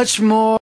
much more.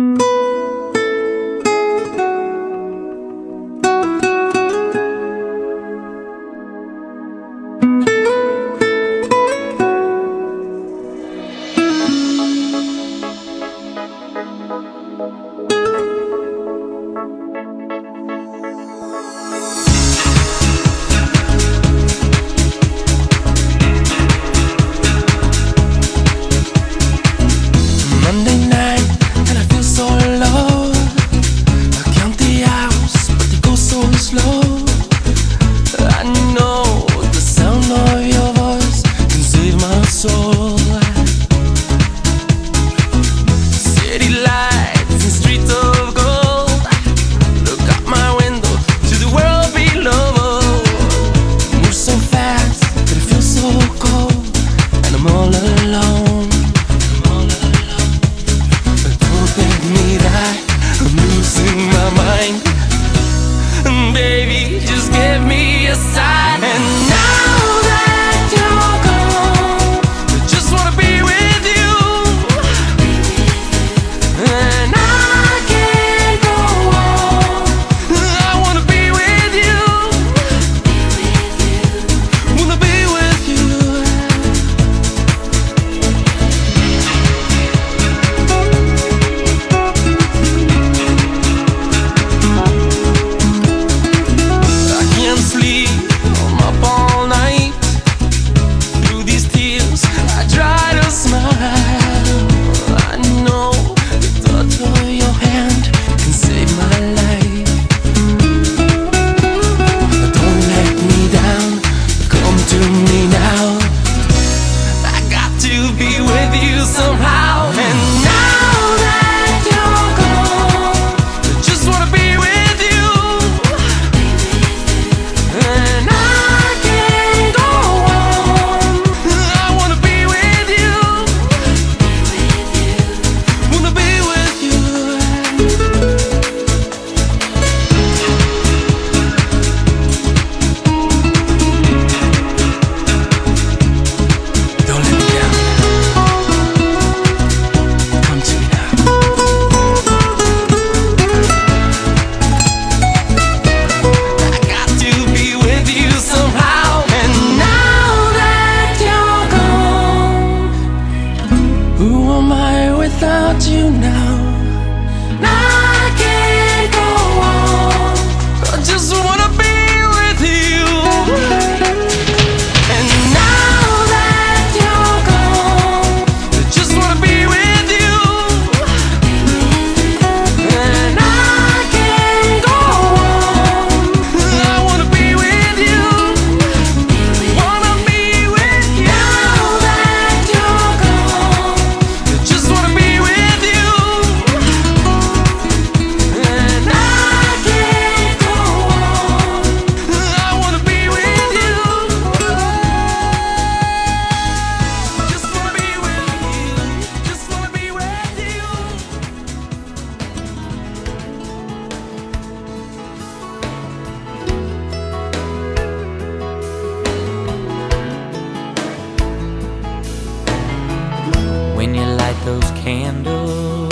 those candles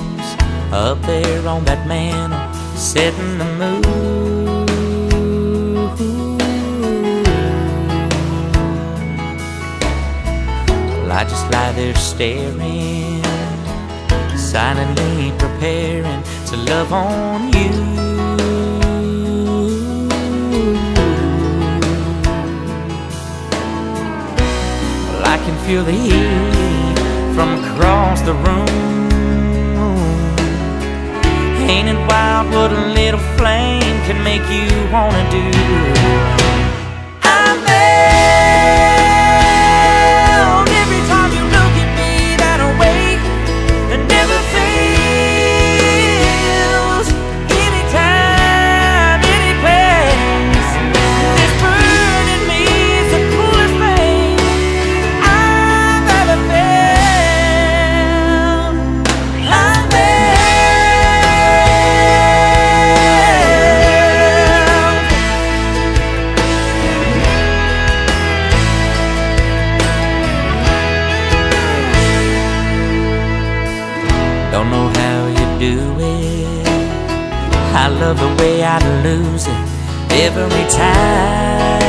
up there on that mantle, setting the mood. Well, I just lie there staring, silently preparing to love on you. Well, I can feel the heat from across the room. Ain't it wild what a little flame can make you wanna do? I'm bound every time you look at me that way. It never fails, anytime, any place. This burn in me is the coolest thing I've ever felt. I'm bound. I love the way I lose it every time.